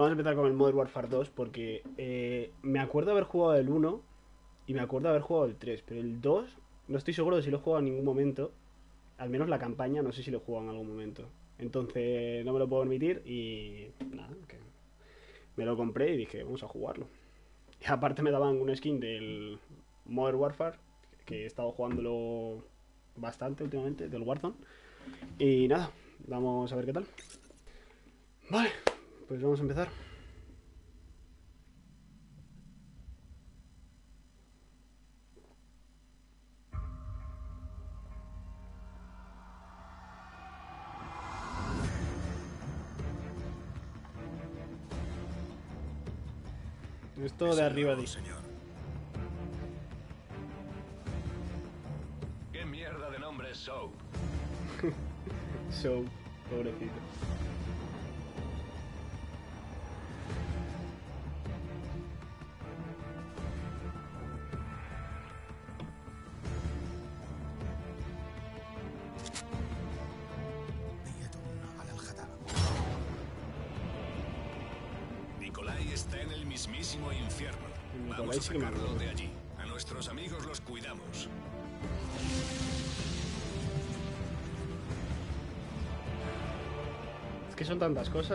Vamos a empezar con el Modern Warfare 2 porque me acuerdo haber jugado el uno y me acuerdo haber jugado el 3, pero el 2 no estoy seguro de si lo he jugado en ningún momento. Al menos la campaña no sé si lo he jugado en algún momento. Entonces no me lo puedo permitir y nada, que me lo compré y dije, vamos a jugarlo. Y aparte me daban una skin del Modern Warfare, que he estado jugándolo bastante últimamente, del Warzone. Y nada, vamos a ver qué tal. Vale, pues vamos a empezar. Esto de arriba dice. Señor. ¿Qué mierda de nombre es Soap? So, pobrecito. Nikolai está en el mismísimo infierno. Nikolai Vamos a sí que me sacarlo acuerdo. de allí. A nuestros amigos los cuidamos. Es que son tantas cosas.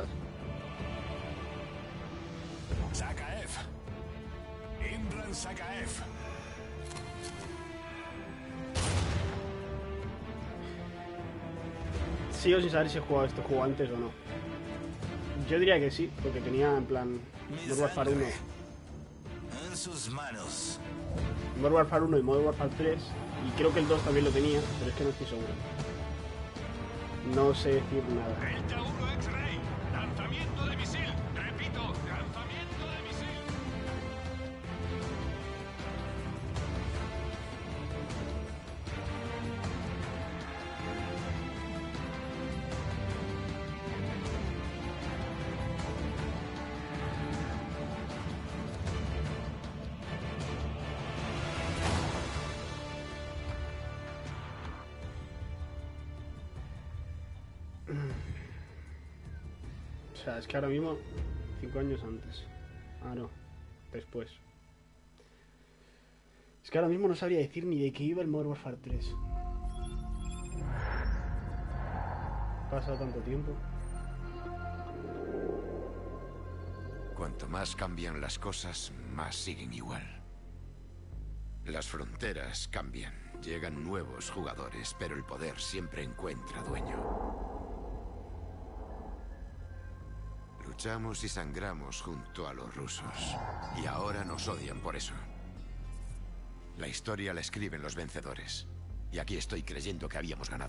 Sakaev. Imran Sakaev. Sigo sin saber si he jugado este juego antes o no. Yo diría que sí, porque tenía en plan Modern Warfare 1, En sus manos. Modern Warfare 1 y Modern Warfare 3, y creo que el 2 también lo tenía, pero es que no estoy seguro. No sé decir nada. El Tauro X-Ray. Lanzamiento de misil. Repito, lanzamiento de misil. O sea, es que ahora mismo, 5 años antes. Ah, no, después. Es que ahora mismo no sabría decir ni de qué iba el Modern Warfare 3. Ha pasado tanto tiempo. Cuanto más cambian las cosas, más siguen igual. Las fronteras cambian, llegan nuevos jugadores, pero el poder siempre encuentra dueño. Luchamos y sangramos junto a los rusos, y ahora nos odian por eso. La historia la escriben los vencedores, y aquí estoy creyendo que habíamos ganado.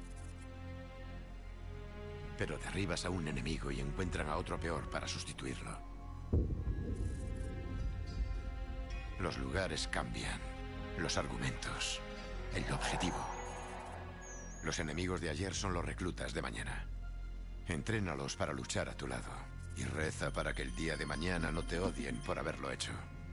Pero derribas a un enemigo y encuentran a otro peor para sustituirlo. Los lugares cambian, los argumentos, el objetivo. Los enemigos de ayer son los reclutas de mañana. Entrénalos para luchar a tu lado y reza para que el día de mañana no te odien por haberlo hecho.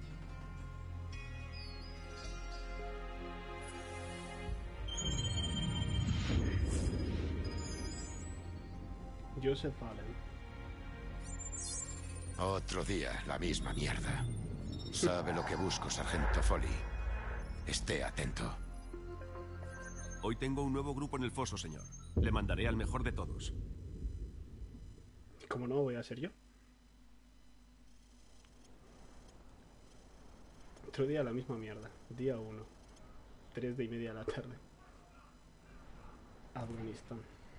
Joseph Allen. Otro día, la misma mierda. Sabe lo que busco, Sargento Foley. Esté atento. Hoy tengo un nuevo grupo en el foso, señor. Le mandaré al mejor de todos. ¿Cómo no voy a ser yo? Otro día la misma mierda. Día 1. 3:30 de la tarde. Afganistán.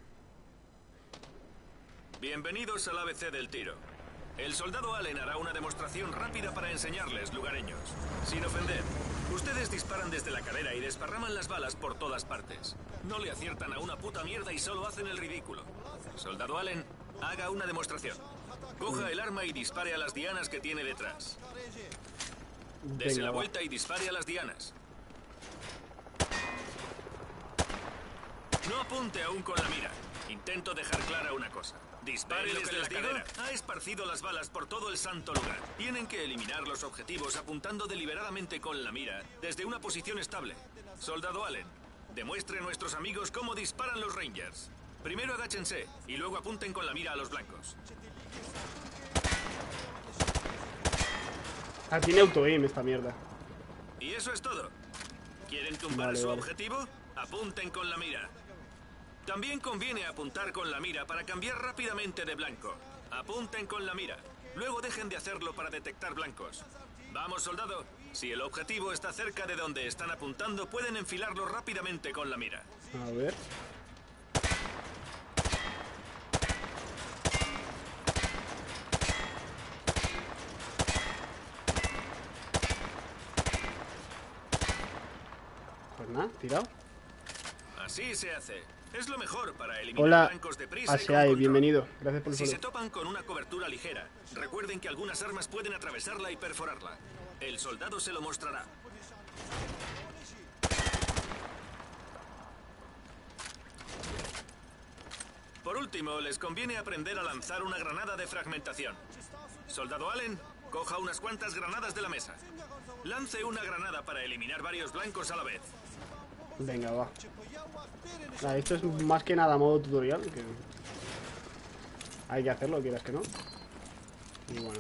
Bienvenidos al ABC del tiro. El soldado Allen hará una demostración rápida para enseñarles, lugareños. Sin ofender, ustedes disparan desde la cadera y desparraman las balas por todas partes. No le aciertan a una puta mierda y solo hacen el ridículo. Soldado Allen, haga una demostración. Coja el arma y dispare a las dianas que tiene detrás. Dese Venga, la va. vuelta y dispare a las dianas. No apunte aún con la mira. Intento dejar clara una cosa. Dispare desde la cadera. Ha esparcido las balas por todo el santo lugar. Tienen que eliminar los objetivos apuntando deliberadamente con la mira desde una posición estable. Soldado Allen, demuestre a nuestros amigos cómo disparan los Rangers. Primero agáchense y luego apunten con la mira a los blancos. Ah, tiene auto-aim esta mierda. Y eso es todo. ¿Quieren tumbar Vale, su vale. objetivo? Apunten con la mira. También conviene apuntar con la mira para cambiar rápidamente de blanco. Apunten con la mira. Luego dejen de hacerlo para detectar blancos. Vamos, soldado. Si el objetivo está cerca de donde están apuntando, pueden enfilarlo rápidamente con la mira. A ver. Pues nada, tirado. Así se hace. Es lo mejor para eliminar Hola, blancos deprisa y con Aseai, control. bienvenido. Gracias por el Si se follow. topan con una cobertura ligera, recuerden que algunas armas pueden atravesarla y perforarla. El soldado se lo mostrará. Por último, les conviene aprender a lanzar una granada de fragmentación. Soldado Allen, coja unas cuantas granadas de la mesa. Lance una granada para eliminar varios blancos a la vez. Venga, va. Nada, esto es más que nada modo tutorial. Que hay que hacerlo, quieras que no. Y bueno.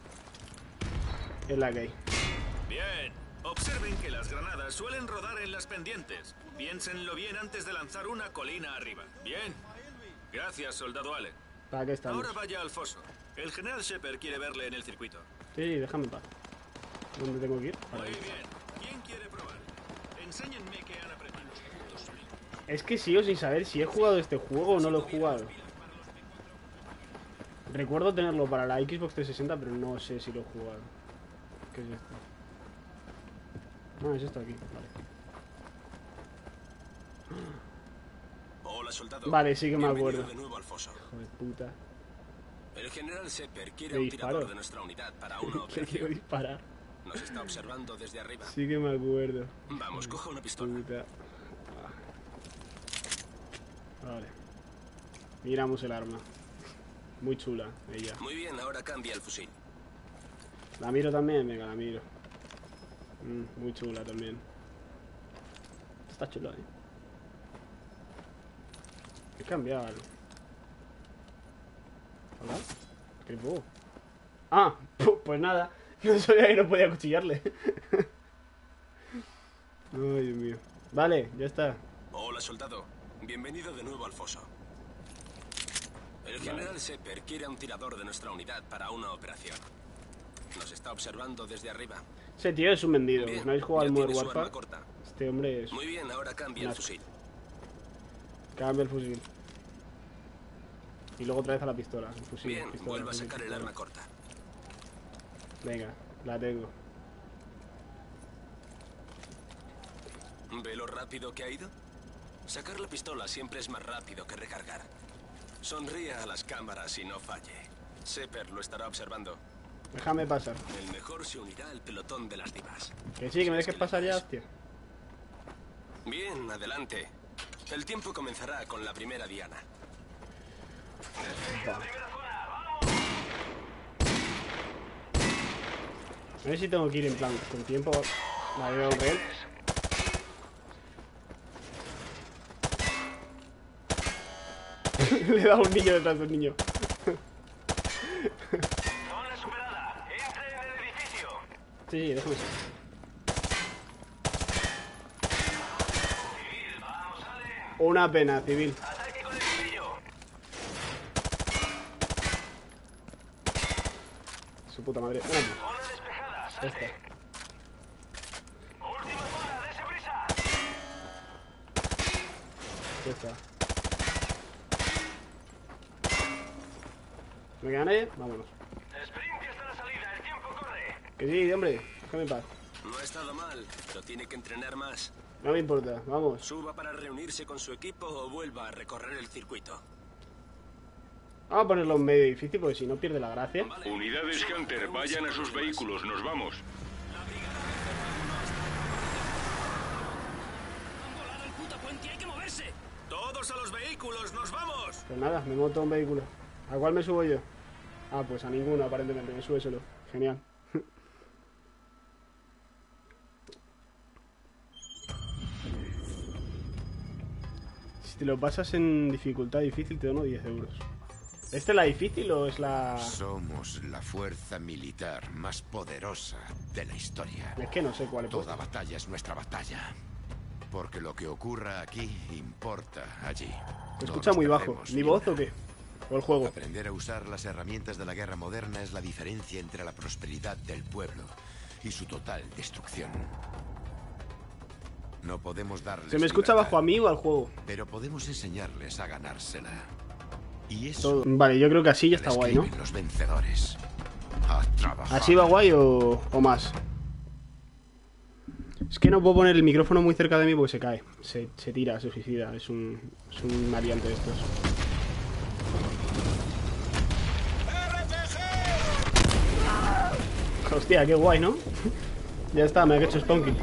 Es la que hay. Bien. Observen que las granadas suelen rodar en las pendientes. Piénsenlo bien antes de lanzar una colina arriba. Bien. Gracias, soldado Allen. ¿Para qué estamos? Ahora vaya al foso. El general Shepard quiere verle en el circuito. Sí, déjame en paz. ¿Dónde tengo que ir? Para Muy ahí. bien. ¿Quién quiere probar? Enséñenme qué han aprendido. Es que sigo sin saber si he jugado este juego o no lo he jugado. Recuerdo tenerlo para la Xbox 360, pero no sé si lo he jugado. ¿Qué es esto? Ah, es esto aquí, vale. Hola, soldado. Vale, sí que me Bienvenido acuerdo. de nuevo al foso. Hijo de puta. El general Shepard quiere Le un disparo. tirador de nuestra unidad para una Le quiero operación. disparar. Nos está observando desde arriba. Sí que me acuerdo. Vamos, coja una pistola. Puta. Vale. Miramos el arma. Muy chula, ella. Muy bien, ahora cambia el fusil. La miro también, venga, la miro. Muy chula también. Está chula, He cambiado algo. ¿Hola? ¿Qué puedo? Ah, pues nada. No sabía que no podía cuchillarle. Ay, Dios mío. Vale, ya está. Hola, soldado. Bienvenido de nuevo al foso. El general Shepard quiere a un tirador de nuestra unidad para una operación. Nos está observando desde arriba. Ese tío es un vendido. Bien, ¿No habéis jugado al ya Modern tiene su arma Warfare? corta. Este hombre es... Muy bien, ahora cambia el Nazi. fusil. Cambia el fusil. Y luego otra vez a la pistola. El fusil, Bien, pistola, vuelva a fusil, sacar el pistola. arma corta. Venga, la tengo. ¿Ve lo rápido que ha ido? Sacar la pistola siempre es más rápido que recargar. Sonríe a las cámaras y no falle. Shepard lo estará observando. Déjame pasar. El mejor se unirá al pelotón de las divas. Que sí, que me dejes pasar ya, hostia. Bien, adelante. El tiempo comenzará con la primera diana. A ver si tengo que ir en plan con tiempo. Vale, veo que él. Le he dado a un niño detrás de un niño. Zona superada. Entre en el edificio. Sí, déjame ser. Una pena, civil. Ataque con el cuchillo. Su puta madre. Una pena. Zona despejada. Ya está. Última zona. Dese prisa. Ya está. ¿Me queda nadie? Vámonos. Sprint hasta la salida. El tiempo corre. Que sí, hombre. Déjame en paz. No ha estado mal, pero tiene que entrenar más. No me importa. Vamos. Suba para reunirse con su equipo o vuelva a recorrer el circuito. Vamos a ponerlo en medio difícil porque si no pierde la gracia. Unidades Hunter, vayan a sus vehículos. Nos vamos. ¡Todos a los vehículos! ¡Nos vamos! Pues nada, me monto a un vehículo. ¿A cuál me subo yo? Ah, pues a ninguno aparentemente. Me sube solo. Genial. Si te lo pasas en dificultad difícil te dono 10 euros. ¿Esta es la difícil o es la...? Somos la fuerza militar más poderosa de la historia. Es que no sé cuál es. Toda batalla es nuestra batalla. Porque lo que ocurra aquí importa allí. Se escucha muy bajo. ¿Mi voz o qué? ¿O el juego? Aprender a usar las herramientas de la guerra moderna es la diferencia entre la prosperidad del pueblo y su total destrucción. No podemos darles ¿Se me escucha libertad, bajo a mí o al juego? pero podemos enseñarles a ganársela. Y eso Todo. Vale, yo creo que así ya está lo guay, ¿no? escriben los vencedores. A trabajar. ¿Así va guay o más? Es que no puedo poner el micrófono muy cerca de mí porque se cae. Se tira, se suicida. Es un variante de estos. Hostia, qué guay, ¿no? Ya está, me ha hecho Stonky.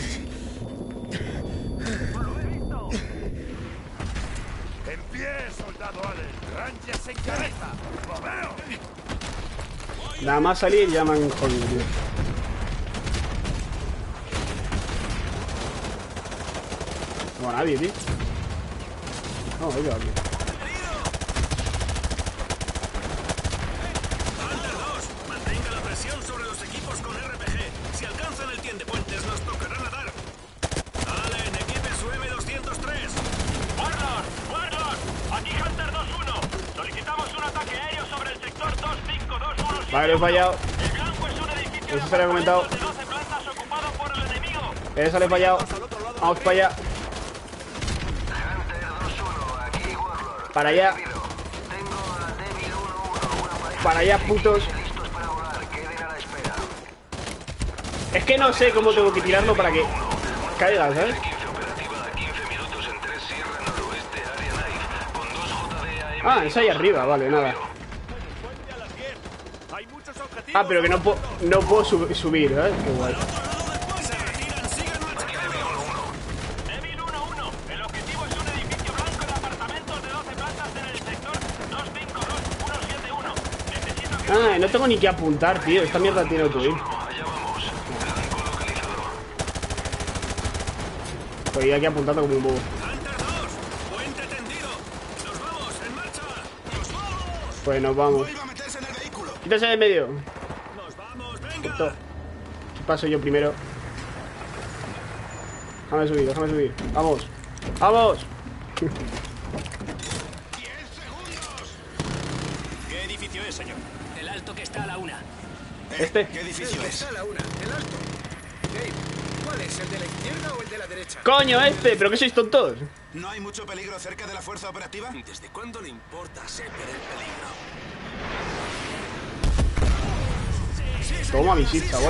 En pie, soldado Allen. Rangers en cabeza. ¡Lo veo! Nada más salir ya me han jodido, tío. No, nadie, tío. No, hay que aquí. Hunter 2, mantenga la presión sobre los equipos con RPG. Si alcanzan el tiendepuentes, nos tocará nadar. Allen, equipe su M203. Warlord, aquí Hunter 2-1. Solicitamos un ataque aéreo sobre el sector 25217. Vale, he fallado. El blanco es un edificio Eso se lo he comentado. de 12 plantas ocupado por el enemigo. Esa le he fallado. Vamos para allá. Para allá. Para allá, putos. Es que no sé cómo tengo que tirarlo para que caiga, ¿sabes? Ah, es ahí arriba, vale, nada. Ah, pero que no puedo subir, ¿sabes? Qué guay. Devil 1-1. El objetivo es un edificio blanco de apartamentos de 12 plantas en el sector 252171. Necesito que... Ah, no tengo ni que apuntar, tío. Esta mierda tiene autoir. Estoy aquí apuntando como un bobo. Hunter 2, puente tendido. Nos vamos, en marcha. Nos vamos. Pues nos vamos. Vuelva a meterse en el vehículo. Quítase de medio. Nos vamos, venga. Esto. Paso yo primero. Déjame subir, déjame subir. Vamos. ¡Vamos! 10 segundos. ¿Qué edificio es, señor? El alto que está a la una. Este. ¿Qué edificio es? a la una, el alto. Dave, ¿cuál es? ¿El de la izquierda o el de la derecha? ¡Coño, este! ¿Pero qué sois tontos? ¿No hay mucho peligro cerca de la fuerza operativa? ¿Desde cuándo le importa a Sepper el peligro? Toma misil, chaval.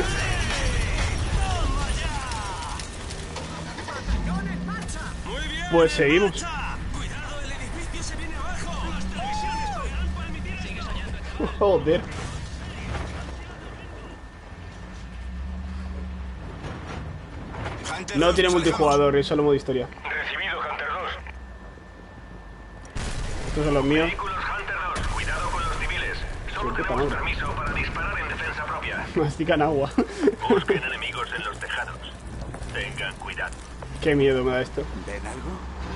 Muy bien. Pues seguimos. Cuidado, el edificio se viene abajo. Las televisiones podrán permitir. Sigue soñando. Joder. Hunter No 2, tiene nos multijugador, es solo modo historia. Recibido, Hunter 2. Estos son los míos. Vehículos Hunter 2, cuidado con los civiles. Solo Sí, puta tenemos madre. permiso para disparar en defensa propia. Mastican agua. Busquen enemigos en los tejados. Tengan cuidado. Qué miedo me da esto. vamos. ¿Ven algo?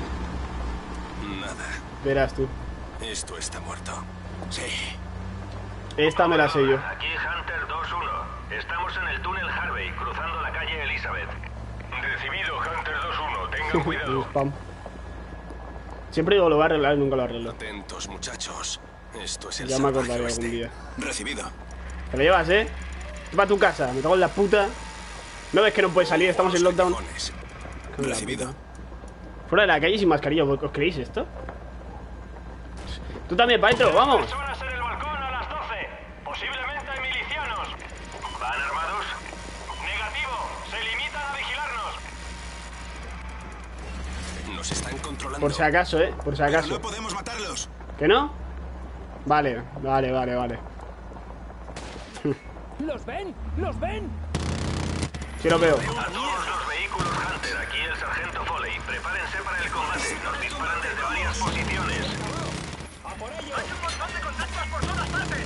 Nada. Verás tú. Esto está muerto. Sí. Esta me la sé yo. Aquí Hunter 2-1. Estamos en el túnel Harvey, cruzando la calle Elizabeth. Recibido, Hunter 2-1. Tengan El cuidado. spam. Siempre digo lo va a arreglar y nunca lo arreglo. Atentos, muchachos. Esto es el Ya me salvaje acordaré oeste. algún día. Recibido. Te lo llevas, ¿eh? Va a tu casa, me cago en la puta. ¿No ves que no puedes salir? Estamos en lockdown. Callejones. Cago en la Recibido. puta. Fuera de la calle sin mascarilla, ¿os creéis esto? Tú también, para adentro, vamos. Personas en el balcón a las 12. Posiblemente milicianos. ¿Van armados? Negativo. Se limitan a vigilarnos. Nos están controlando. Por si acaso, por si Pero acaso. no podemos matarlos. ¿Que no? Vale, vale, vale, vale. ¿Los ven? ¿Los ven? Sí lo veo. A todos los vehículos Hunter, aquí el sargento Foley. Prepárense para el combate. Nos disparan desde varias posiciones. Hay un montón de contactos por todas partes.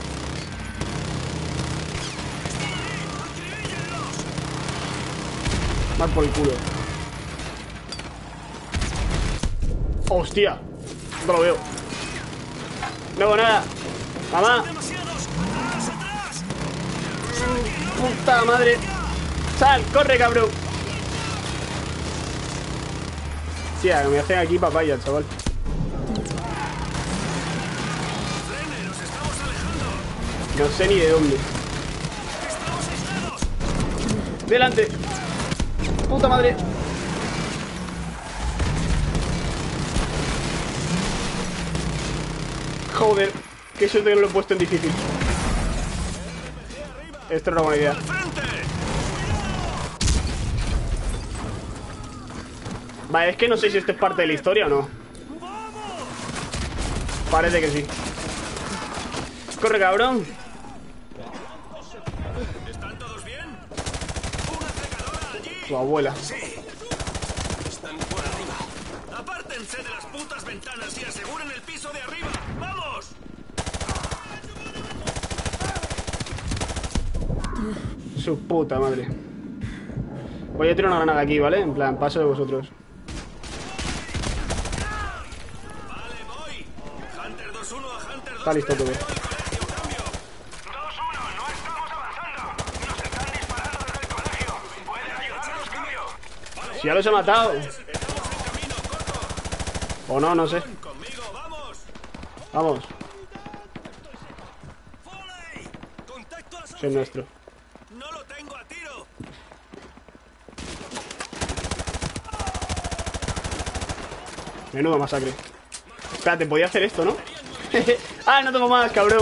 Más por el culo. ¡Hostia! No lo veo. No veo nada. ¡Mamá! ¡Puta madre! ¡Sal! ¡Corre, cabrón! Tía, que me hacen aquí papaya, chaval. No sé ni de dónde. ¡Delante! ¡Puta madre! Joder, qué suerte que no lo he puesto en difícil. Esto era una buena idea. Vale, es que no sé si esto es parte de la historia o no. Parece que sí. Corre, cabrón. ¿Están todos bien? Tu abuela. Están por arriba. Apártense de las putas ventanas y aseguren el piso de arriba. ¡Vamos! Su puta madre. Voy a tirar una granada aquí, ¿vale? En plan, paso de vosotros. Vale, voy. Hunter 2-1 a Hunter 2-3. Está listo todo. Veo el colegio, cambio. 2-1, no estamos avanzando. Nos están disparando desde el colegio. ¿Pueden ayudarnos, cambio? Si ya los he matado. Estamos en camino, corto. O no, no sé. Conmigo, vamos. Vamos. Contacto a la Soy nuestro. No lo tengo a tiro. Menudo masacre. Espérate, podía hacer esto, ¿no? ¡Ah, no tengo más, cabrón!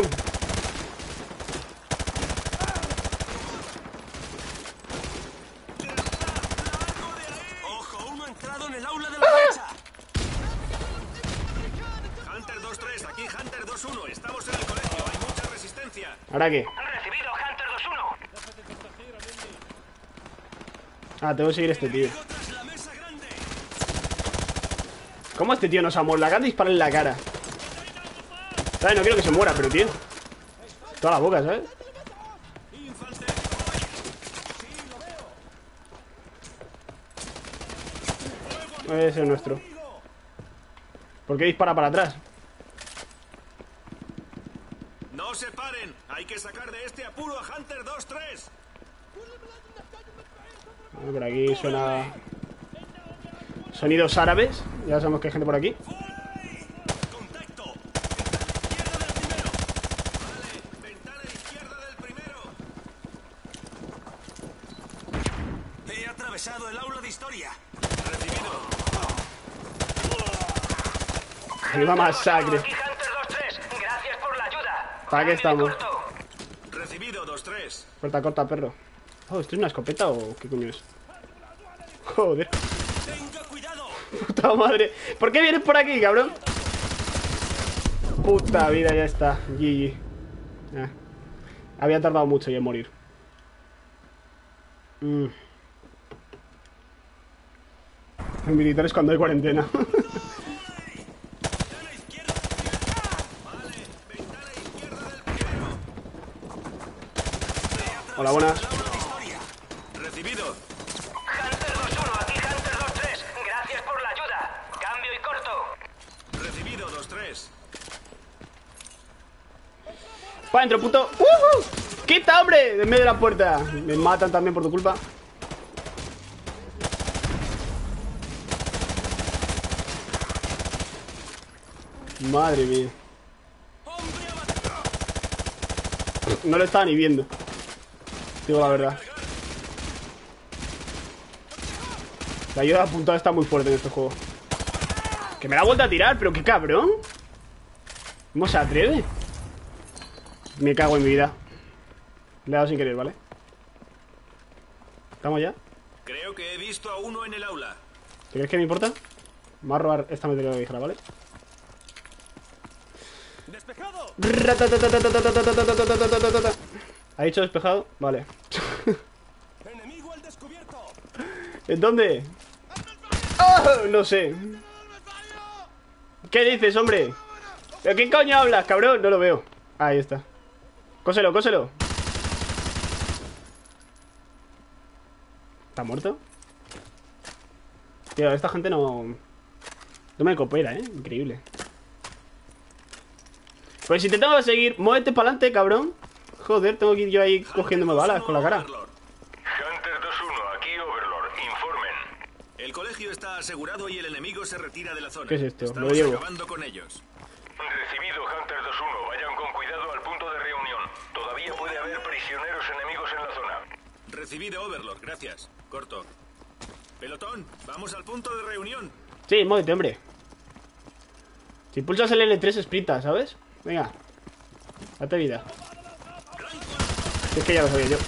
¡Ojo! Uno ha entrado en el aula de la derecha. Hunter 2-3, aquí Hunter 2-1. Estamos en el colegio, hay mucha resistencia. ¿Ahora qué? Recibido, Hunter 2-1. Ah, tengo que seguir a este tío. Tras la mesa grande. ¿Cómo este tío nos amor? La gana dispara en la cara. ¿Sabes? No quiero que se muera, pero tío. Toda la boca, ¿sabes? Ese es el nuestro. ¿Por qué dispara para atrás? No se paren, hay que sacar de este apuro a Hunter 2-3. Bueno, por aquí suena... Sonidos árabes. Ya sabemos que hay gente por aquí. Contacto. Izquierda del primero. Vale, ventana izquierda del primero. He atravesado el aula de historia. Recibido. Menuda masacre. Aquí Hunter 2-3. Gracias por la ayuda. ¿Para qué estamos? Corto. Recibido 2-3. Corta, corta, perro. Oh, ¿esto es una escopeta o qué coño es? Joder. Tenga cuidado. Puta madre. ¿Por qué vienes por aquí, cabrón? Puta vida, ya está. GG. Ah. Había tardado mucho ya en morir. En militares cuando hay cuarentena. Hola, buenas. Recibido. Hunter 2-1, aquí Hunter 2-3. Gracias por la ayuda. Cambio y corto. Recibido 2-3. ¡Pa' dentro, puto! ¡Quita, hombre! En medio de la puerta. Me matan también por tu culpa. Madre mía. No lo estaba ni viendo. Digo la verdad. La ayuda apuntada está muy fuerte en este juego. Que me la ha vuelto a tirar, pero qué cabrón. ¿Cómo se atreve? Me cago en mi vida. Le he dado sin querer, ¿vale? ¿Estamos ya? Creo que he visto a uno en el aula. ¿Te crees que me importa? Me va a robar esta metralla ligera, ¿vale? ¡Despejado! ¿Ha dicho despejado? Vale. ¡Enemigo al descubierto! ¿En dónde? ¡Oh! No sé. ¿Qué dices, hombre? ¿De qué coño hablas, cabrón? No lo veo. Ahí está. Cóselo, cóselo. ¿Está muerto? Tío, esta gente no me coopera, ¿eh? Increíble. Pues si te tengo que seguir, muévete para adelante, cabrón. Joder, tengo que ir yo ahí cogiéndome balas con la cara. Hunter 2-1, aquí Overlord. Informen. El colegio está asegurado y el enemigo se retira de la zona. ¿Qué es esto? Estamos Lo llevo. acabando con ellos. Recibido, Hunter 2-1. Vayan con cuidado al punto de reunión. Todavía puede haber prisioneros enemigos en la zona. Recibido, Overlord. Gracias. Corto. Pelotón, vamos al punto de reunión. Sí, muévete, hombre. Si pulsas el L3 sprinta, ¿sabes? Venga. Date vida. Es que ya lo sabía yo.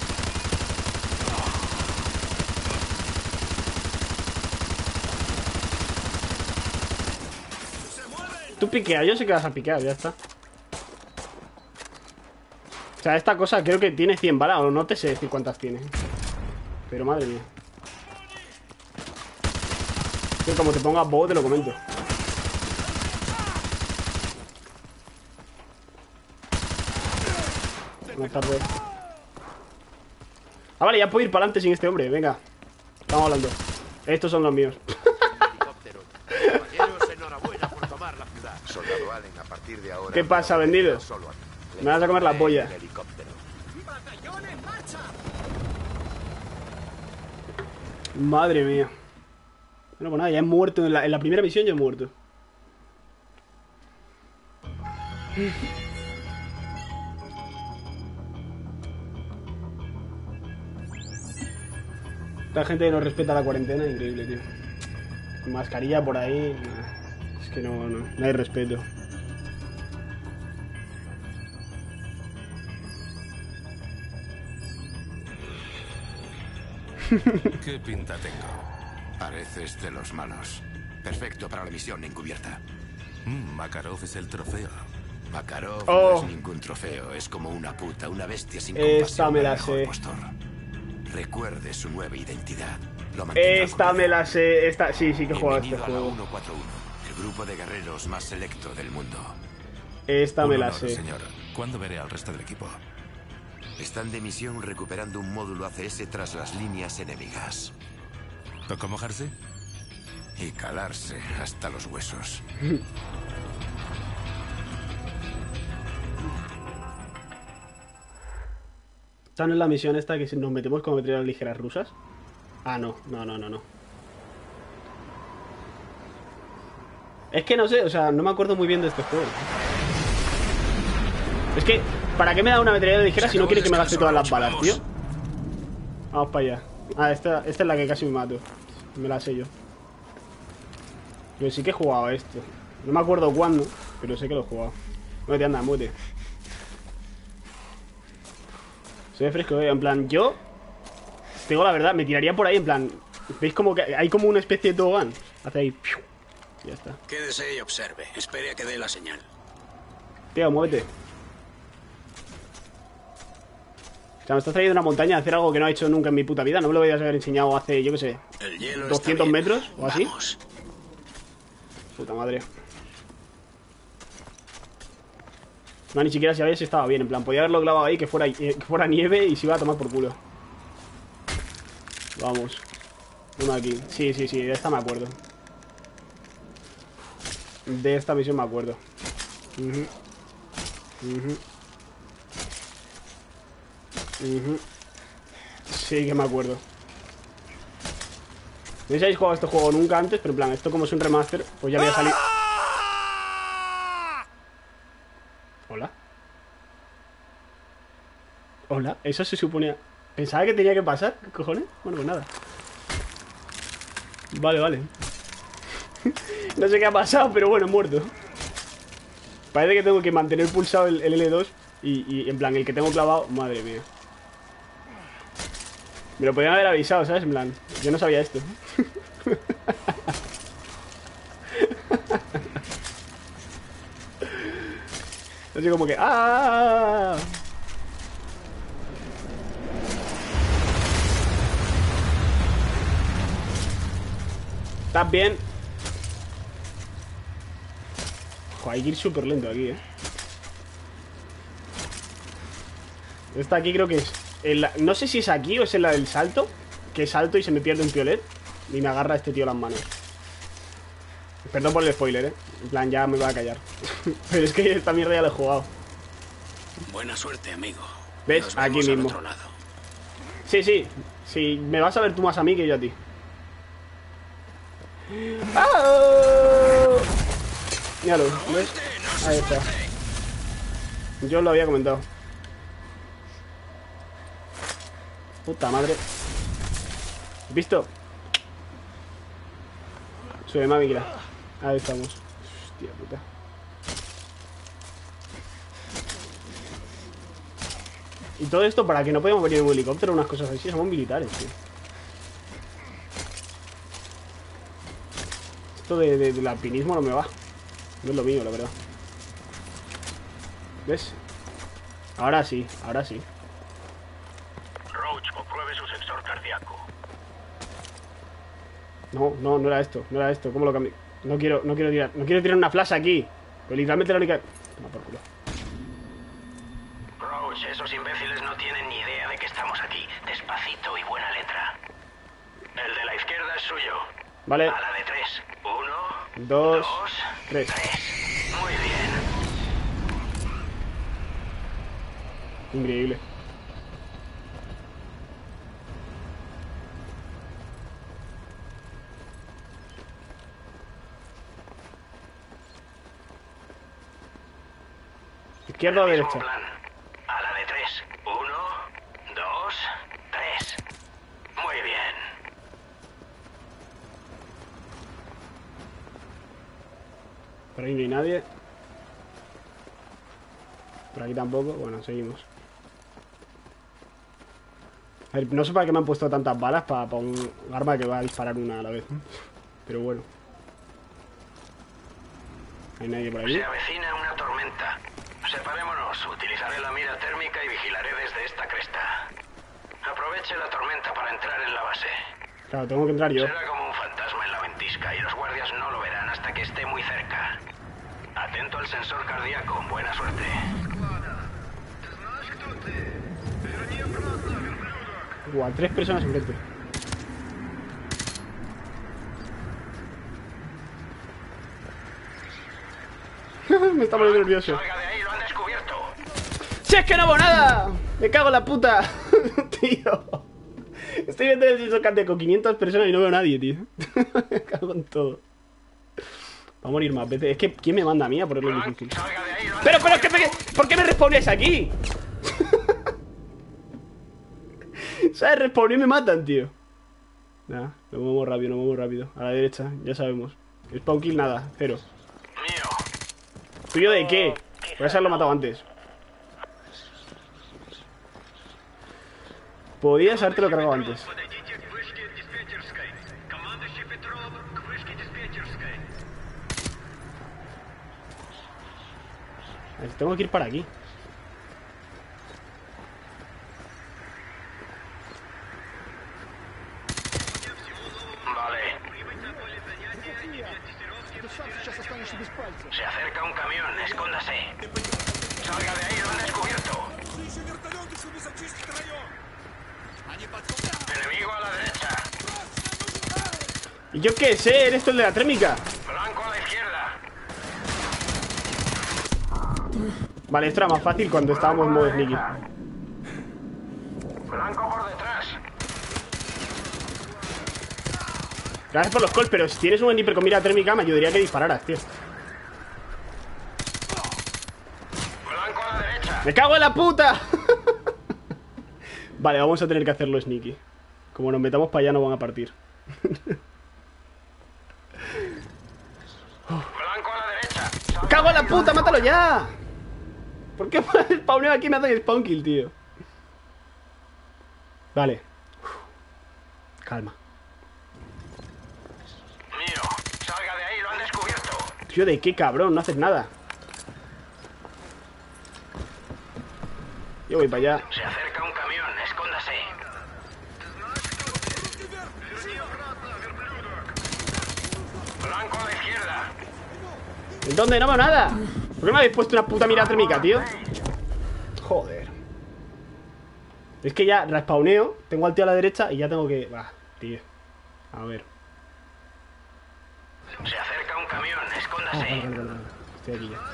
Tú piquea, yo sé que vas a piquear, ya está. O sea, esta cosa creo que tiene 100 balas, o no te sé decir cuántas tiene. Pero madre mía. Que como te pongas bobo te lo comento. Buenas tardes. Ah, vale, ya puedo ir para adelante sin este hombre, venga. Estamos hablando. Estos son los míos. Soldado Allen, a partir de ahora, ¿Qué pasa, vendido? Me vas a comer la polla. Madre mía. Bueno, pues nada, ya he muerto. En la primera misión ya he muerto. La gente que no respeta la cuarentena, increíble, tío. Con mascarilla por ahí. Nah. Es que no hay respeto. ¿Qué pinta tengo? Pareces de los malos. Perfecto para la misión encubierta. Makarov es el trofeo. Makarov Oh. no es ningún trofeo, es como una puta, una bestia sin Esta compasión me al la mejor sé. postor. Recuerde su nueva identidad. Lo mantendrá Esta con me él. la sé. Esta sí que he jugado a este Bienvenido a la juego. 141, el grupo de guerreros más selecto del mundo. Esta Un me la honor, sé. señor. ¿Cuándo veré al resto del equipo? Están de misión recuperando un módulo ACS tras las líneas enemigas. ¿Toca mojarse? Y calarse hasta los huesos. ¿Esta no es la misión esta que nos metemos con metralletas ligeras rusas? Ah, no. Es que no sé, o sea, no me acuerdo muy bien de este juego. Es que, ¿para qué me da una metralleta ligera si no quiere que me gaste todas las balas, tío? Vamos para allá. Ah, esta es la que casi me mato. Me la sé yo. Yo sí que he jugado a esto. No me acuerdo cuándo, pero sé que lo he jugado. Muévete, anda, muévete. Se ve fresco, en plan, yo tengo la verdad, me tiraría por ahí, en plan, ¿veis como que hay como una especie de tobogán? Hace ahí, ¡piu! Y ya está. Quédese y observe. Espere a que dé la señal. Tío, muévete. O sea, me estás trayendo una montaña a hacer algo que no he hecho nunca en mi puta vida. No me lo voy a haber enseñado hace, yo qué sé, El hielo 200 está bien. metros o así. Vamos. Puta madre. No, ni siquiera sabía si estaba bien. En plan, podía haberlo clavado ahí, que fuera nieve y se iba a tomar por culo. Vamos. Uno aquí. Sí, de esta me acuerdo. De esta misión me acuerdo. Sí que me acuerdo. No sé si habéis jugado este juego nunca antes, pero en plan, esto como es un remaster, pues ya había salido. Hola. Hola, eso se suponía. Pensaba que tenía que pasar, ¿qué cojones? Bueno, pues nada. Vale. No sé qué ha pasado, pero bueno, he muerto. Parece que tengo que mantener pulsado el L2 y en plan, el que tengo clavado. Madre mía. Me lo podían haber avisado, ¿sabes? En plan, yo no sabía esto. Así como que... ¡ah! ¿Estás bien? Joder, hay que ir súper lento aquí, Esta aquí creo que es... no sé si es aquí o es en la del salto. Que salto y se me pierde un piolet y me agarra este tío las manos. Perdón por el spoiler, en plan, ya me voy a callar. Pero es que esta mierda ya la he jugado. Buena suerte, amigo. ¿Ves? Nos Aquí vemos al mismo. otro lado. Sí, sí. Sí, me vas a ver tú más a mí que yo a ti. ¡Ah! Míralo, ¿ves? Ahí está. Yo lo había comentado. Puta madre. ¿Visto? Sube, mami, mira. Ahí estamos. Hostia puta. Y todo esto para que no podamos venir en un helicóptero o unas cosas así. Somos militares, tío. Esto del alpinismo no me va. No es lo mío, la verdad. ¿Ves? Ahora sí, ahora sí. Roach, compruebe su sensor cardíaco. No era esto, no era esto. ¿Cómo lo cambio? No quiero tirar una flash aquí. Pues literalmente la única... Toma por culo. Roach, esos imbéciles no tienen ni idea de que estamos aquí. Despacito y buena letra. El de la izquierda es suyo. Vale. A la de 3. 1, 2, 3. Muy bien. Increíble. ¿Izquierda o Mismo derecha? plan. A la de 3. 1, 2, 3. Muy bien. Por ahí no hay nadie. Por aquí tampoco. Bueno, seguimos. A ver, no sé para qué me han puesto tantas balas para un arma que va a disparar una a la vez. Pero bueno. ¿Hay nadie por aquí? Se avecina una tormenta. Separémonos. Utilizaré la mira térmica y vigilaré desde esta cresta. Aproveche la tormenta para entrar en la base. Claro, tengo que entrar yo. Será como un fantasma en la ventisca y los guardias no lo verán hasta que esté muy cerca. Atento al sensor cardíaco. Buena suerte. Buah, 3 personas enfrente. Me está poniendo nervioso. Salga de ahí, lo han descubierto. ¡Si es que no hago nada! ¡Me cago en la puta! Tío. Estoy viendo el sensor cardíaco con 500 personas y no veo a nadie, tío. Me cago en todo. Va a morir más veces. Es que, ¿quién me manda a mí a ponerlo difícil? Salga de ahí, lo han Pero, ¿por qué me respawnéis aquí? ¿Sabes? Respawn y me matan, tío. Nada, nos movemos rápido, A la derecha, ya sabemos. Spawn kill, nada, 0. Mío. ¿Tuyo de qué? Voy a haberlo matado antes. Podías habértelo cargado antes. A ver, tengo que ir para aquí. Vale. Se acerca un camión, escóndase. Salga de ahí, lo han descubierto. Enemigo a la derecha. ¿Y yo qué sé? ¿Eres tú el de la térmica? Blanco a la izquierda. Vale, esto era más fácil cuando estábamos en modo sneaky. Blanco por detrás. Gracias por los calls, pero si tienes un sniper con mira térmica me ayudaría a que dispararas, tío. Blanco a la derecha. ¡Me cago en la puta! Vale, vamos a tener que hacerlo sneaky. Como nos metamos para allá no van a partir. Blanco a la derecha. ¡Me cago en la puta! ¡Mátalo ya! ¿Por qué spawneo aquí y me hacen spawn kill, tío? Vale. Calma. Mío. Salga de ahí, lo han descubierto. Tío, ¿de qué, cabrón? No haces nada. Yo voy para allá. Se acerca un camión, escóndase. Blanco a la izquierda. ¿En dónde? No veo nada. ¿Por qué me habéis puesto una puta mira térmica, tío? Joder. Es que ya respawneo, tengo al tío a la derecha y ya tengo que... Bah, tío. A ver. Se acerca un un camión, Ah, escóndase. vale. Estoy aquí ya.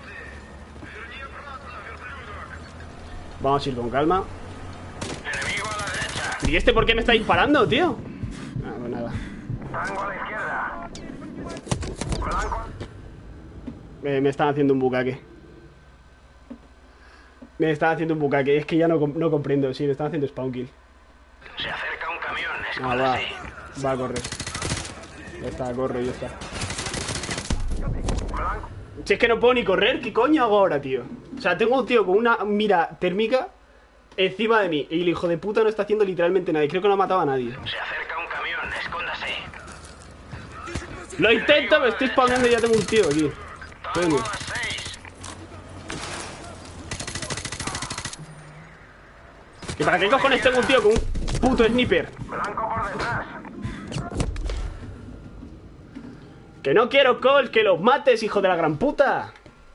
Vamos a ir con calma. Enemigo a la derecha. ¿Y este por qué me está disparando, tío? Ah, pues nada. Tango a la izquierda. Blanco. Me están haciendo un bucaque. Es que ya no comprendo. Sí, me están haciendo spawn kill. Se acerca un camión, Ah, va. escóndase. Va a correr. Ya está, corre, ya está. Si es que no puedo ni correr, ¿qué coño hago ahora, tío? O sea, tengo un tío con una mira térmica encima de mí y el hijo de puta no está haciendo literalmente nada. Creo que no ha matado a nadie. Se acerca un camión, escóndase. Lo intento, me estoy spawnando y ya tengo un tío aquí. Tango Coño. a 6. ¿Y para qué cojones tengo un tío con un puto sniper? Blanco por detrás. ¡Que no quiero calls! ¡Que los mates, hijo de la gran puta!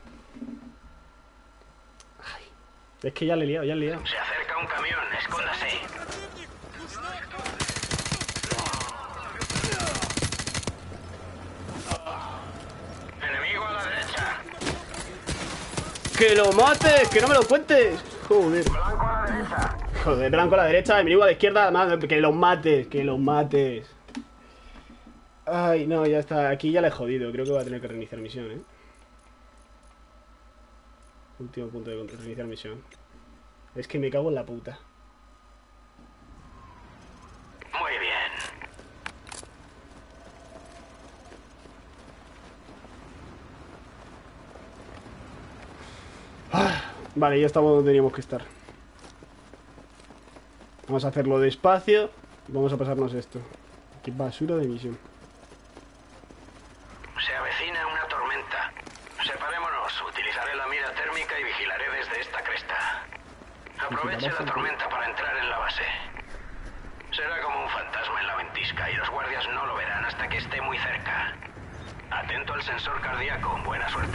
Ay, es que ya le he liado, Se acerca un camión, escóndase. Enemigo a la derecha. ¡Que lo mates! ¡Que no me lo cuentes! Joder. Blanco a la derecha. Joder, blanco a la derecha, enemigo a la izquierda, además, que los mates, que los mates. Ay, no, ya está, aquí ya le he jodido, creo que voy a tener que reiniciar misión, Último punto de reiniciar misión. Es que me cago en la puta. Muy bien. Vale, ya estamos donde teníamos que estar. Vamos a hacerlo despacio y vamos a pasarnos esto. Qué basura de misión. Se avecina una tormenta. Separémonos. Utilizaré la mira térmica y vigilaré desde esta cresta. Aproveche la tormenta para entrar en la base. Será como un fantasma en la ventisca y los guardias no lo verán hasta que esté muy cerca. Atento al sensor cardíaco. Buena suerte.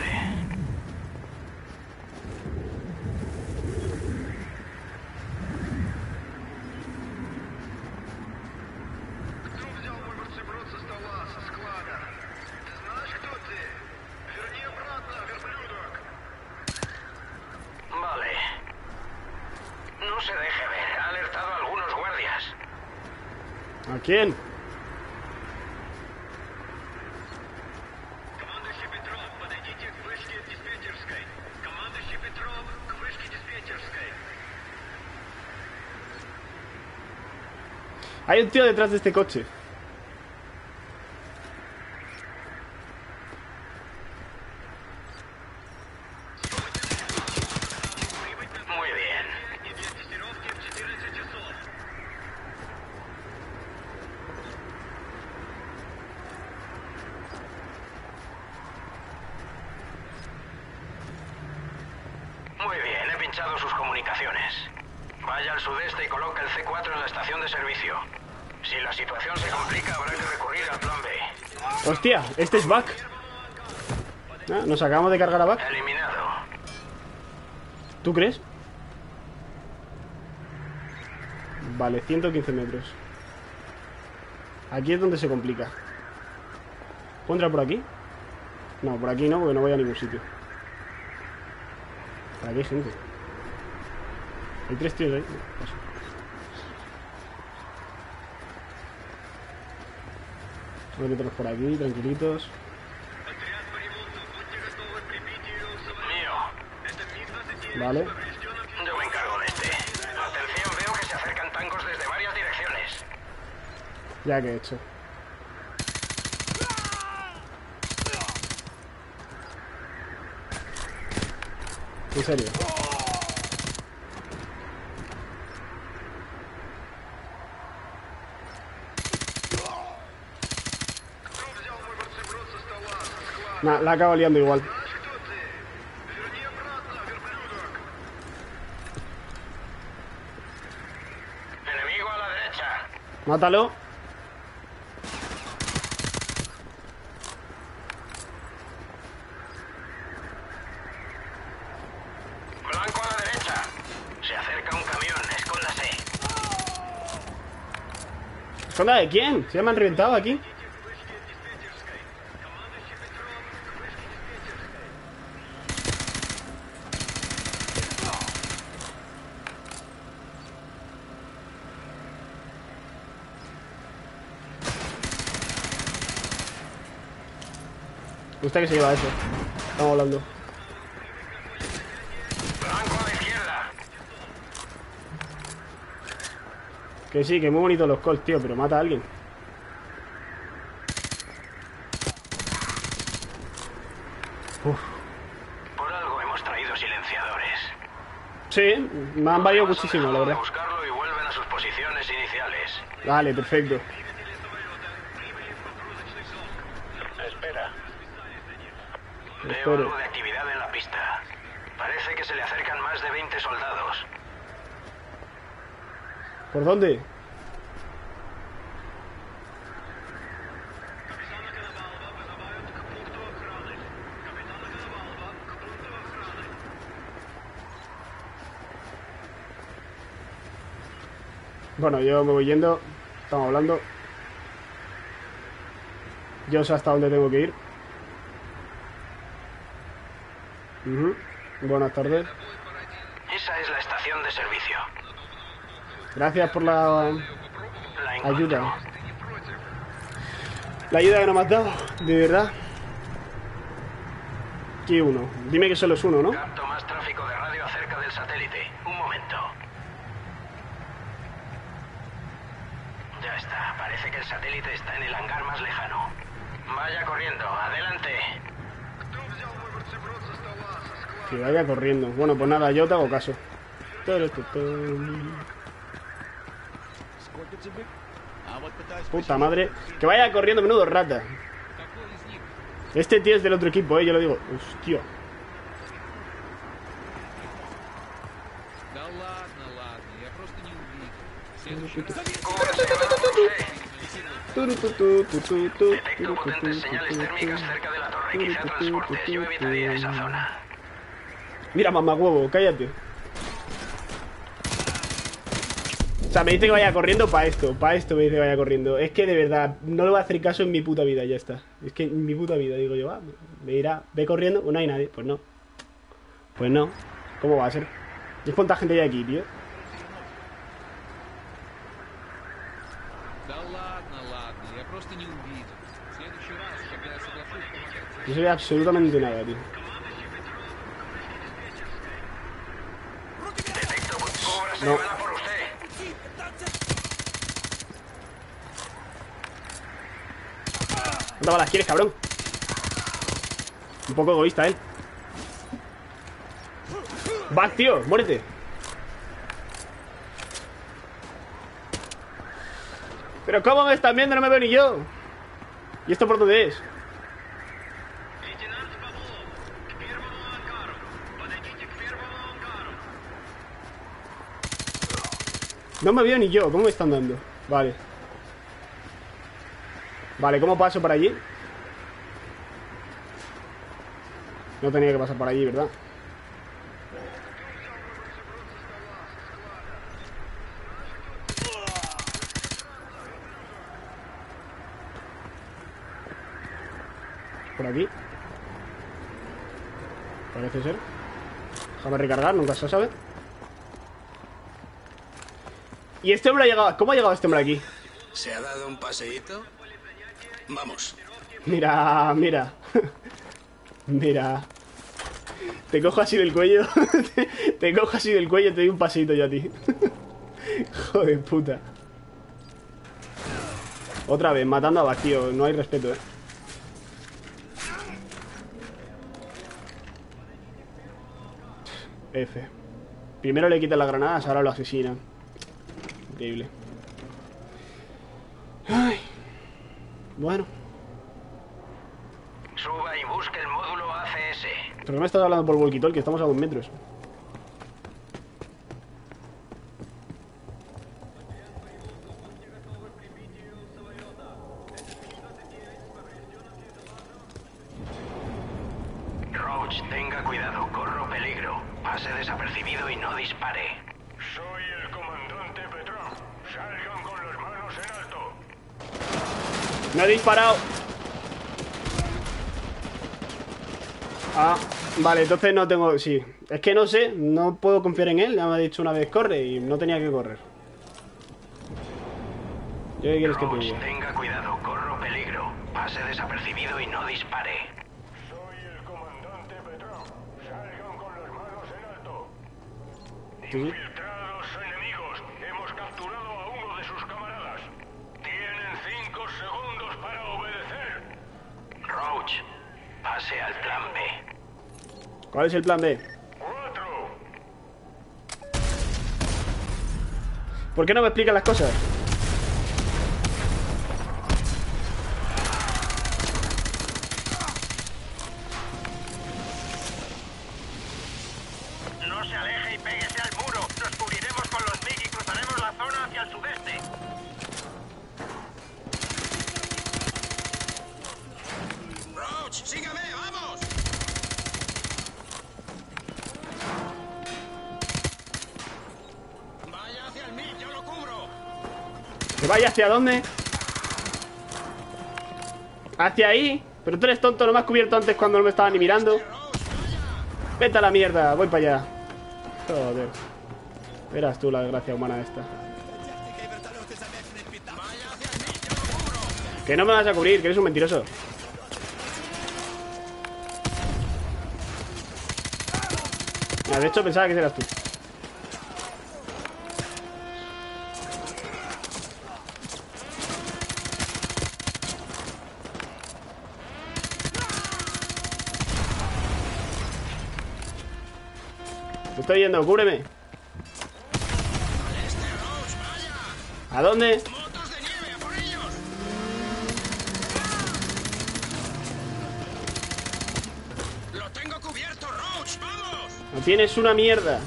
Vale. No se deje ver. Ha alertado a algunos guardias. ¿A quién? Hay un tío detrás de este coche. Muy bien. Muy bien, he pinchado sus comunicaciones. Vaya al sudeste y coloca el C4 en la estación de servicio. Si la situación se complica, habrá que recurrir al plan B. Hostia, este es Back. Ah, nos acabamos de cargar a Back. Eliminado. ¿Tú crees? Vale, 115 metros. Aquí es donde se complica. ¿Puedo entrar por aquí? No, por aquí no, porque no voy a ningún sitio. Por aquí hay gente. Hay 3 tíos ahí. Paso. Vamos a meternos por aquí, tranquilitos. Mío. Vale. Yo me encargo de este. Atención, veo que se acercan tangos desde varias direcciones. Ya que he hecho. En serio. Nah, la acabo liando igual. Enemigo a la derecha. Mátalo. Blanco a la derecha. Se acerca un camión, escóndase. ¿Sonda de quién? ¿Se me han reventado aquí? ¿Usted qué se lleva eso? Estamos hablando. Blanco a la izquierda. Que sí, que muy bonitos los calls, tío, pero mata a alguien. Uf. Por algo hemos traído silenciadores. Sí, me han valido muchísimo, la Dejan de verdad. buscarlo y vuelven a sus posiciones iniciales. Vale, perfecto. Espera. Veo Espero. algo de actividad en la pista. Parece que se le acercan más de 20 soldados. ¿Por dónde? Bueno, yo me voy yendo. Estamos hablando. Yo sé hasta dónde tengo que ir. Ujú. Buenas tardes. Esa es la estación de servicio. Gracias por la La encontré. ayuda. La ayuda que no me has dado, de verdad. ¿Qué uno? Dime que solo es uno, ¿no? Capto más tráfico de radio acerca del satélite. Un momento. Ya está. Parece que el satélite está en el hangar más lejano. Vaya corriendo. Adelante. Que vaya corriendo. Bueno, pues nada, yo te hago caso. Puta madre. Que vaya corriendo, menudo rata. Este tío es del otro equipo, yo lo digo. Hostia. Detecto potentes señales térmicas cerca de la torre. Quizá transportes. Yo evitaría esa zona. Mira, mamá huevo, cállate. O sea, me dice que vaya corriendo para esto me dice que vaya corriendo. Es que de verdad, no le voy a hacer caso en mi puta vida, ya está. Es que en mi puta vida, digo yo, va, me dirá, ve corriendo, pues no hay nadie, pues no. Pues no, ¿cómo va a ser? Es cuánta gente hay aquí, tío. No se ve absolutamente nada, tío. Detecto. Cobra se No. van a por usted. ¿Cuántas balas quieres, cabrón? Un poco egoísta, él. ¡Vas, tío! ¡Muérete! ¿Pero cómo me están viendo? No me veo ni yo. ¿Y esto por dónde es? No me veo ni yo. ¿Cómo me están dando? Vale. Vale, ¿cómo paso por allí? No tenía que pasar por allí, ¿verdad? Por aquí. Parece ser. Déjame recargar, nunca se sabe. ¿Y este hombre ha llegado? ¿Cómo ha llegado este hombre aquí? ¿Se ha dado un paseíto? Vamos. Mira, mira. Mira. Te cojo así del cuello. Te cojo así del cuello y te doy un paseito yo a ti. Joder, puta. Otra vez, matando a vacío. No hay respeto, F. Primero le quitan las granadas, ahora lo asesinan. Increíble. Ay. Bueno. Suba y busque el módulo ACS. ¿Por qué me estás hablando por walkie-talkie? Que estamos a 2 metros. Roach, tenga cuidado. Corro peligro. Pase desapercibido y no dispare. Soy el comandante Petrov. Salgan con las manos en alto. No he disparado. Ah, vale, entonces no tengo... Sí, es que no sé, no puedo confiar en él. Ya me ha dicho una vez corre y no tenía que correr. ¿Yo qué quieres que te Roach, diga? tenga cuidado. Corro peligro. Pase desapercibido y no dispare. Sí. Infiltrados enemigos. Hemos capturado a uno de sus camaradas. Tienen 5 segundos para obedecer. Roach, pase al plan B. ¿Cuál es el plan B? 4. ¿Por qué no me explican las cosas? No se aleje y péguese al muro. Nos cubriremos con los MiG y cruzaremos la zona hacia el sudeste. Roach, sígame, vamos. Vaya hacia el MiG, yo lo cubro. ¿Que vaya hacia dónde? ¿Hacia ahí? Pero tú eres tonto, no me has cubierto antes cuando no me estaba ni mirando. Vete a la mierda, voy para allá. Joder. Verás tú la desgracia humana esta. Que no me vas a cubrir, que eres un mentiroso. Ya, de hecho pensaba que eras tú. Me estoy yendo, cúbreme. ¿A dónde? ¡Motos de nieve, a por ellos! ¡Lo tengo cubierto, Roach! ¡Vamos! No tienes una mierda.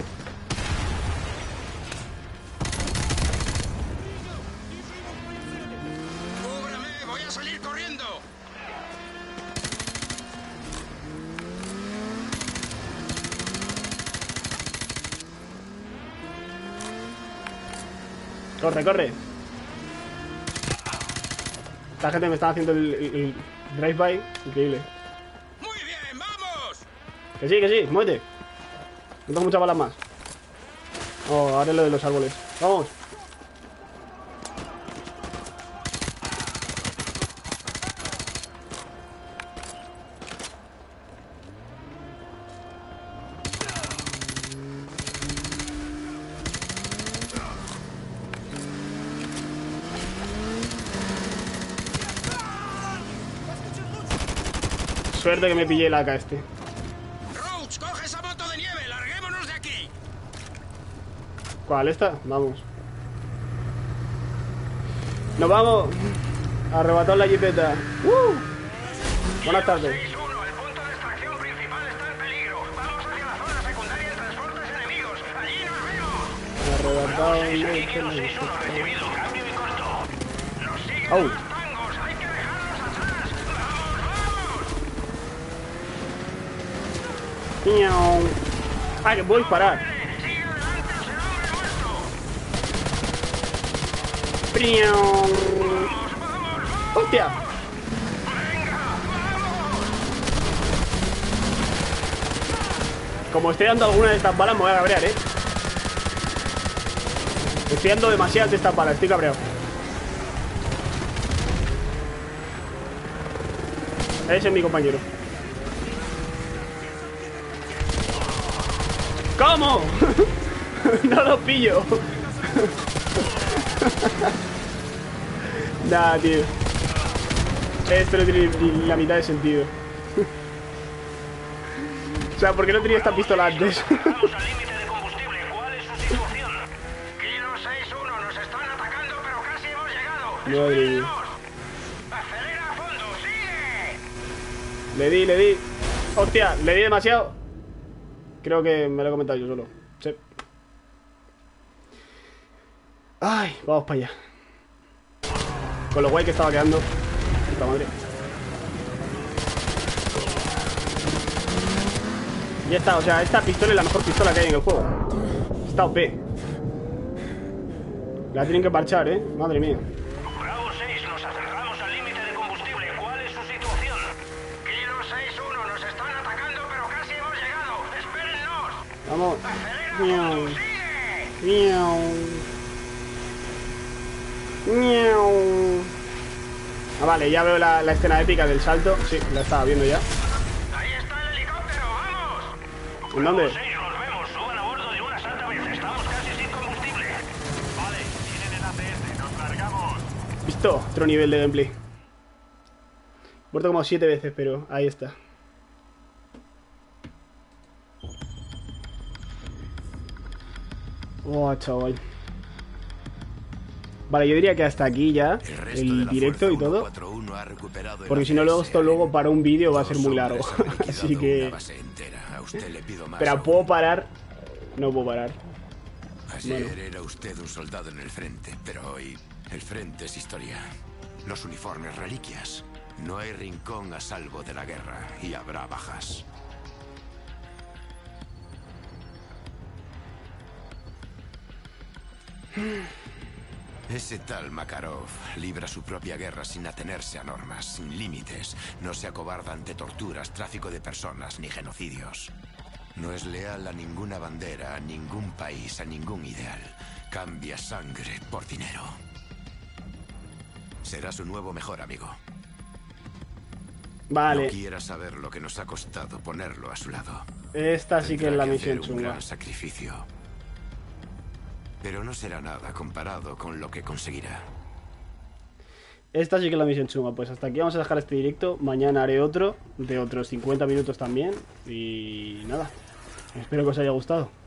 ¡Cúbrame! ¡Voy a salir corriendo! Corre, corre. Esta gente me está haciendo el drive-by. Increíble. ¡Muy bien, vamos! Que sí, muévete. No tengo muchas balas más. Oh, ahora es lo de los árboles. Vamos. Suerte que me pillé el AK este. Roach, coge esa moto de nieve, larguémonos de aquí. ¿Cuál esta? Vamos. ¡Nos vamos! Arrebatado la jipeta. Buenas tardes. 6-1, el punto de extracción principal está en peligro. Vamos hacia la zona secundaria en transportes enemigos. Allí nos vemos. Arrebatado Bravo 6, el aquí Kilo 6-1, recibido. Cambio y corto. Nos siguen Au. los tangos. Hay que dejarlos atrás. ¡Vamos, vamos! Miau. Ah, que puedo disparar. Sigue adelante o será hombre muerto. Miau. ¡Hostia! Como estoy dando alguna de estas balas me voy a cabrear, Estoy dando demasiadas de estas balas, estoy cabreado. Ese es mi compañero. ¿Cómo? No lo pillo. Nah, tío. Esto no tiene ni la mitad de sentido. O sea, ¿por qué no tenía esta pistola antes? Vamos al límite de combustible. ¿Cuál es su situación? Kilo 6-1, nos están atacando, pero casi hemos llegado. Madre mía. ¡Espérennos! ¡Acelera a fondo! ¡Sigue! Le di. Hostia, le di demasiado. Creo que me lo he comentado yo solo. Sí. Ay, vamos para allá. Con lo guay que estaba quedando. Puta madre. Ya está, o sea, esta pistola es la mejor pistola que hay en el juego. Está OP. La tienen que parchar, madre mía. Bravo 6, nos acercamos al límite de combustible. ¿Cuál es su situación? Kilo 6-1, nos están atacando, pero casi hemos llegado. ¡Espérennos! Vamos. ¡Acelera a Miau. fondo! ¡Sigue! Miau. Miau. Ah, vale, ya veo la escena épica del salto. Sí, la estaba viendo ya. ¡Ahí está el helicóptero! ¡Vamos! ¿En dónde? Bravo 6, nos vemos. Suban a bordo de una Santa Vez. Estamos Visto, otro nivel de gameplay. Muerto como 7 veces, pero ahí está. Oh, chaval. Vale, yo diría que hasta aquí ya el directo y todo. Porque si no, luego para un vídeo va a ser muy largo. Así que... Pero ¿puedo parar? No puedo parar. Ayer era usted un soldado en el frente, pero hoy el frente es historia. Los uniformes, reliquias. No hay rincón a salvo de la guerra y habrá bajas. Ese tal Makarov libra su propia guerra sin atenerse a normas, sin límites. No se acobarda ante torturas, tráfico de personas ni genocidios. No es leal a ninguna bandera, a ningún país, a ningún ideal. Cambia sangre por dinero. Será su nuevo mejor amigo. Vale. No quiera saber lo que nos ha costado ponerlo a su lado. Esta sí que es la misión un chunga. gran sacrificio. Pero no será nada comparado con lo que conseguirá. Esta sí que es la misión chunga. Pues hasta aquí vamos a dejar este directo. Mañana haré otro, de otros 50 minutos también. Y nada. Espero que os haya gustado.